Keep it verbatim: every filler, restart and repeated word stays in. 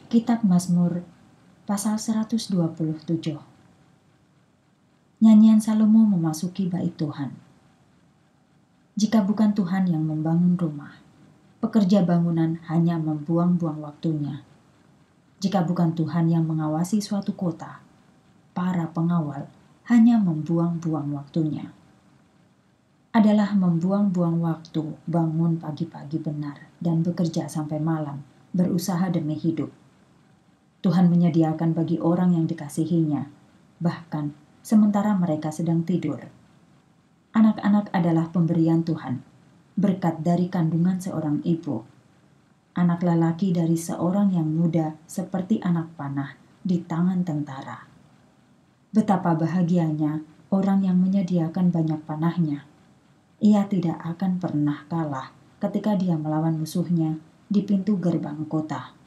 Kitab Mazmur pasal seratus dua puluh tujuh. Nyanyian Salomo memasuki bait Tuhan. Jika bukan Tuhan yang membangun rumah, pekerja bangunan hanya membuang-buang waktunya. Jika bukan Tuhan yang mengawasi suatu kota, para pengawal hanya membuang-buang waktunya. Adalah membuang-buang waktu bangun pagi-pagi benar dan bekerja sampai malam, berusaha demi hidup. Tuhan menyediakan bagi orang yang dikasihinya, bahkan sementara mereka sedang tidur. Anak-anak adalah pemberian Tuhan, berkat dari kandungan seorang ibu. Anak lelaki dari seorang yang muda seperti anak panah di tangan tentara. Betapa bahagianya orang yang menyediakan banyak panahnya. Ia tidak akan pernah kalah ketika dia melawan musuhnya di pintu gerbang kota.